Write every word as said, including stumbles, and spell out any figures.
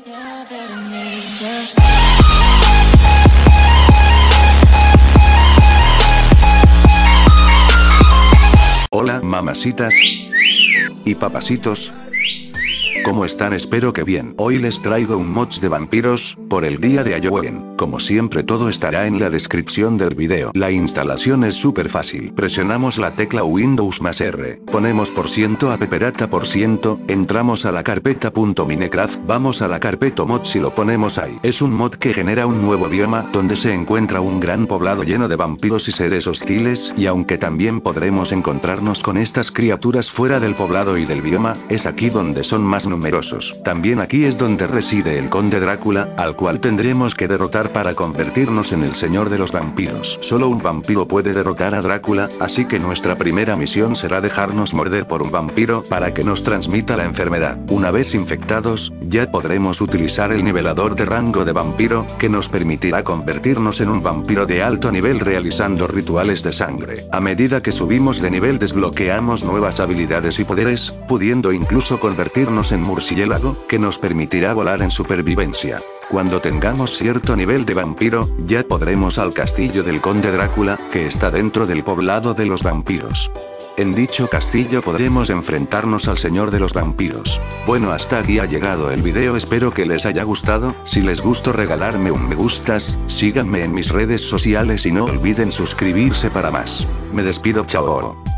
Hola, mamacitas y papacitos. ¿Cómo están? Espero que bien. Hoy les traigo un mods de vampiros, por el día de Halloween. Como siempre todo estará en la descripción del video. La instalación es súper fácil. Presionamos la tecla Windows más R. Ponemos por ciento a peperata por ciento, entramos a la carpeta .minecraft, vamos a la carpeta mods y lo ponemos ahí. Es un mod que genera un nuevo bioma, donde se encuentra un gran poblado lleno de vampiros y seres hostiles, y aunque también podremos encontrarnos con estas criaturas fuera del poblado y del bioma, es aquí donde son más numerosos. Numerosos. También aquí es donde reside el conde Drácula, al cual tendremos que derrotar para convertirnos en el señor de los vampiros. Solo un vampiro puede derrotar a Drácula, así que nuestra primera misión será dejarnos morder por un vampiro para que nos transmita la enfermedad. Una vez infectados, ya podremos utilizar el nivelador de rango de vampiro, que nos permitirá convertirnos en un vampiro de alto nivel realizando rituales de sangre. A medida que subimos de nivel desbloqueamos nuevas habilidades y poderes, pudiendo incluso convertirnos en murciélago, que nos permitirá volar en supervivencia. Cuando tengamos cierto nivel de vampiro, ya podremos al castillo del conde Drácula, que está dentro del poblado de los vampiros. En dicho castillo podremos enfrentarnos al señor de los vampiros. Bueno, hasta aquí ha llegado el video, espero que les haya gustado. Si les gustó, regalarme un me gustas, síganme en mis redes sociales y no olviden suscribirse para más. Me despido, chao.